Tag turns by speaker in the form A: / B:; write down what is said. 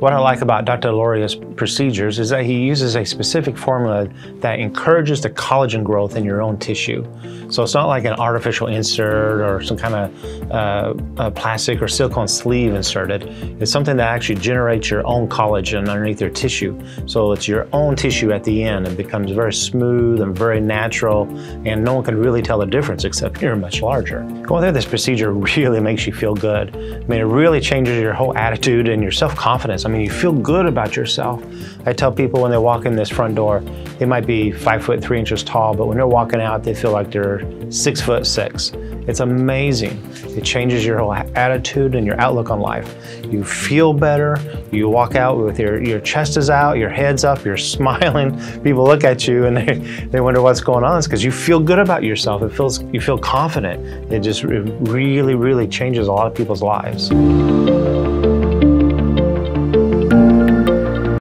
A: What I like about Dr. Loria's procedures is that he uses a specific formula that encourages the collagen growth in your own tissue. So it's not like an artificial insert or some kind of plastic or silicone sleeve inserted. It's something that actually generates your own collagen underneath your tissue. So it's your own tissue at the end. It becomes very smooth and very natural, and no one can really tell the difference except you're much larger. Going through this procedure really makes you feel good. I mean, it really changes your whole attitude and your self-confidence. I mean, you feel good about yourself. I tell people when they walk in this front door, they might be 5'3" tall, but when they're walking out, they feel like they're 6'6". It's amazing. It changes your whole attitude and your outlook on life. You feel better. You walk out with your chest is out, your head's up, you're smiling. People look at you and they wonder what's going on. It's because you feel good about yourself. You feel confident. It really, really changes a lot of people's lives.